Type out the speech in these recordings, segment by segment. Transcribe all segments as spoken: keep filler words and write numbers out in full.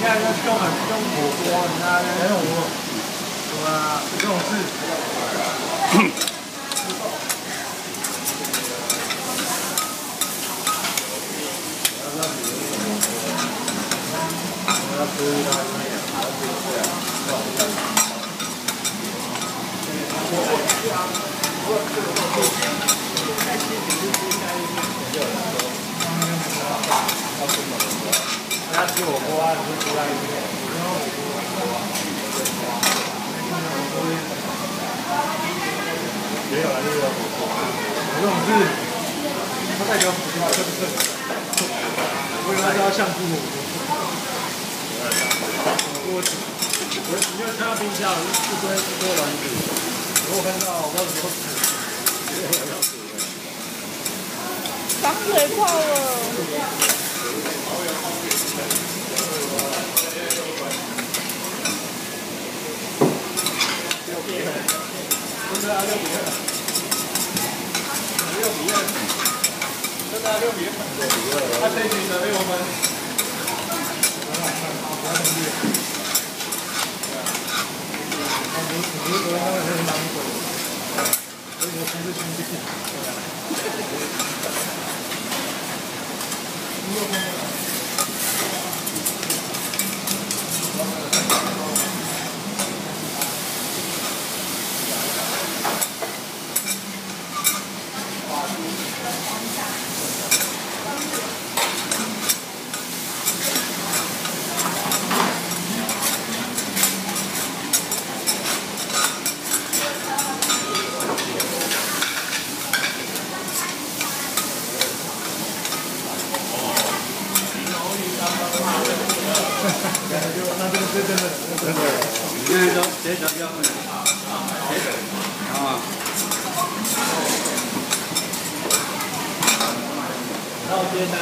看那用很用火锅，你看那种火，对啊，这种是。他吃火锅啊，你就出来一点。也有啊，就是火锅。这种是，它代表普通话，对不对？我以为它叫相扑火锅。火锅子，我你没有看到冰箱，一堆一堆丸子。如果看到，我到时候吃。 长水泡了。真的啊，六比二。六比二。真的啊，六比二。六比二。他这局得六分。不要动力。啊，我我我刚才很难过。所以我同时兄弟。六分。那这个是真的，真的。你现在说谁想要？啊。然后接单。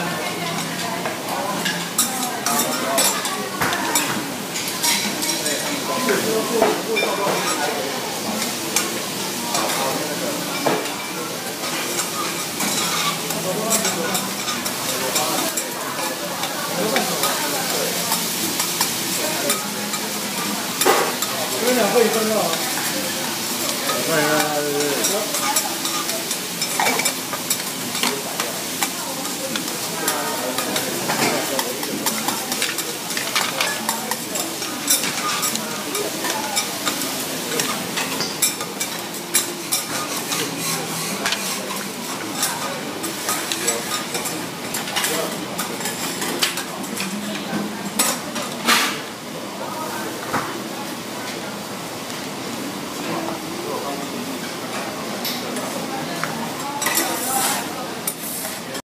这两个一分了。两个一分。